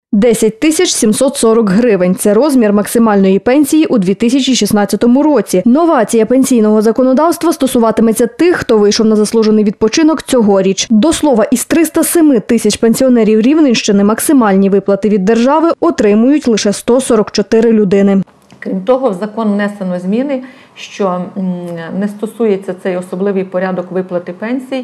10 740 гривень – це розмір максимальної пенсії у 2016 році. Новація пенсійного законодавства стосуватиметься тих, хто вийшов на заслужений відпочинок цьогоріч. До слова, із 307 тисяч пенсіонерів Рівненщини максимальні виплати від держави отримують лише 144 людини. Крім того, в закон внесено зміни, що не стосується цей особливий порядок виплати пенсій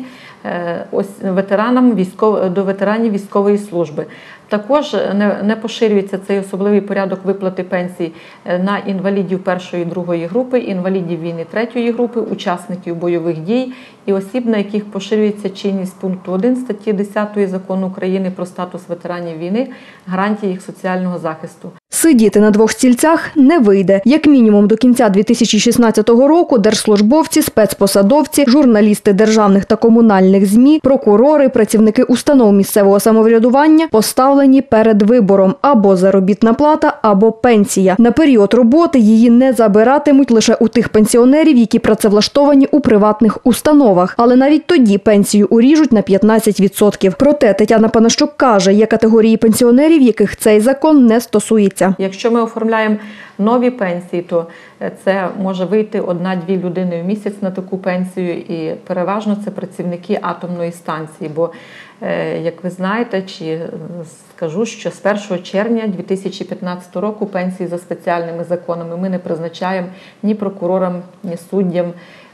до ветеранів військової служби. Також не поширюється цей особливий порядок виплати пенсій на інвалідів першої і другої групи, інвалідів війни третьої групи, учасників бойових дій і осіб, на яких поширюється чинність пункту 1 статті 10 Закону України про статус ветеранів війни, гарантії їх соціального захисту. Сидіти на двох стільцях не вийде. Як мінімум до кінця 2016 року держслужбовці, спецпосадовці, журналісти державних та комунальних ЗМІ, прокурори, працівники установ місцевого самоврядування поставлені перед вибором – або заробітна плата, або пенсія. На період роботи її не забиратимуть лише у тих пенсіонерів, які працевлаштовані у приватних установах. Але навіть тоді пенсію уріжуть на 15%. Проте Тетяна Панащук каже, є категорії пенсіонерів, яких цей закон не стосується. Якщо ми оформляємо нові пенсії, то це може вийти 1-2 людини в місяць на таку пенсію, і переважно це працівники атомної станції, бо, як ви знаєте, чи скажу, що з 1 червня 2015 року пенсії за спеціальними законами ми не призначаємо ні прокурорам, ні суддям,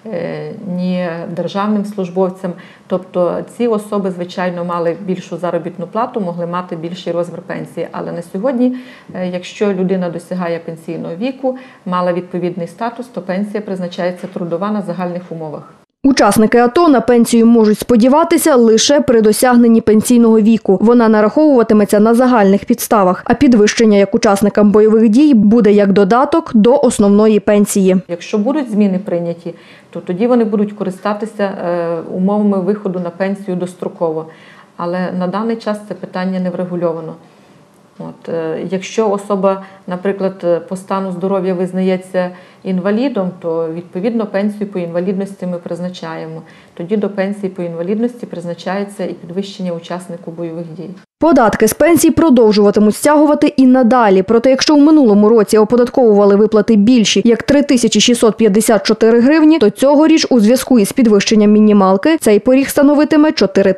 ні державним службовцям. Тобто ці особи, звичайно, мали більшу заробітну плату, могли мати більший розмір пенсії. Але на сьогодні, якщо людина досягає пенсійного віку, мала відповідний статус, то пенсія призначається трудова на загальних умовах. Учасники АТО на пенсію можуть сподіватися лише при досягненні пенсійного віку. Вона нараховуватиметься на загальних підставах, а підвищення як учасникам бойових дій буде як додаток до основної пенсії. Якщо будуть зміни прийняті, то тоді вони будуть користатися умовами виходу на пенсію достроково. Але на даний час це питання не врегульовано. Якщо особа, наприклад, по стану здоров'я визнається інвалідом, то відповідно пенсію по інвалідності ми призначаємо. Тоді до пенсії по інвалідності призначається і підвищення учаснику бойових дій. Податки з пенсій продовжуватимуть стягувати і надалі. Проте, якщо у минулому році оподатковували виплати більші, як 3654 гривні, то цьогоріч у зв'язку із підвищенням мінімалки цей поріг становитиме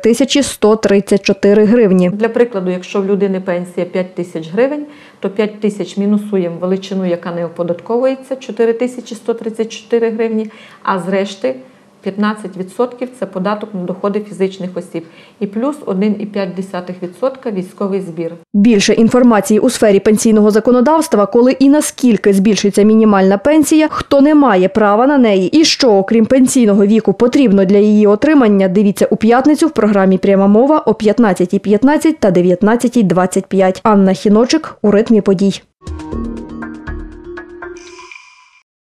4134 гривні. Для прикладу, якщо в людини пенсія 5000 гривень, то 5000 мінусуємо величину, яка не оподатковується, 4134 гривні, а з решти 15% – це податок на доходи фізичних осіб і плюс 1,5% військовий збір. Більше інформації у сфері пенсійного законодавства, коли і наскільки збільшиться мінімальна пенсія, хто не має права на неї і що, окрім пенсійного віку, потрібно для її отримання, дивіться у п'ятницю в програмі «Пряма мова» о 15:15 та 19:25. Анна Хіночик у ритмі подій.